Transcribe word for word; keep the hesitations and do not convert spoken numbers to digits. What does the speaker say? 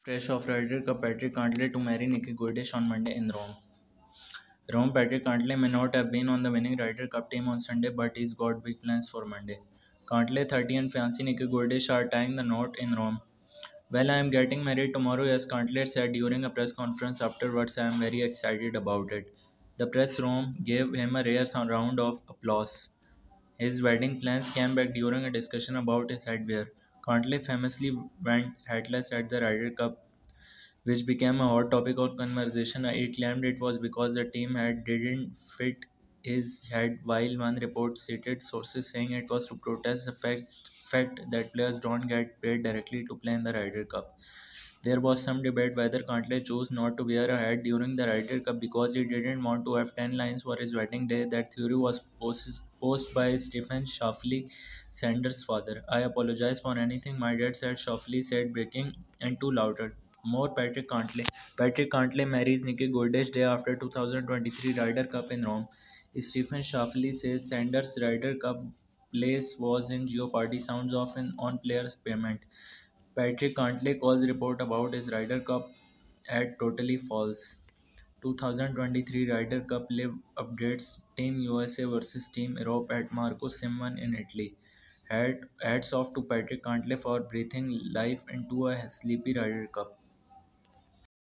Crash of Ryder Cup. Patrick Cantlay to marry Nikki Guedes on Monday in Rome. Rome. Patrick Cantlay may not have been on the winning Ryder Cup team on Sunday, but he's got big plans for Monday. Cantlay, thirty, and fiancée Nikki Guedes are tying the knot in Rome. Well, I am getting married tomorrow, as Cantlay said during a press conference afterwards. I am very excited about it. The press room gave him a rare round of applause. His wedding plans came back during a discussion about his headwear. Cantlay famously went headless at the Ryder Cup, which became a hot topic of conversation. He claimed it was because the team hat didn't fit his head, while one report cited sources saying it was to protest the fact, fact that players don't get paid directly to play in the Ryder Cup. There was some debate whether Cantlay chose not to wear a hat during the Ryder Cup because he didn't want to have ten lines for his wedding day. That theory was posted posed by Stephen Shoffley, Sanders' father. I apologize for anything my dad said, Shoffley said, breaking into louder. More Patrick Cantlay. Patrick Cantlay marries Nikki Guedes day after two thousand twenty-three Ryder Cup in Rome. Stephen Shoffley says Sanders' Ryder Cup place was in jeopardy. Sounds often on players' payment. Patrick Cantlay calls report about his Ryder Cup at totally false. twenty twenty-three Ryder Cup Live updates. Team U S A versus Team Europe at Marco Simon in Italy. Hat, hats off to Patrick Cantlay for breathing life into a sleepy Ryder Cup.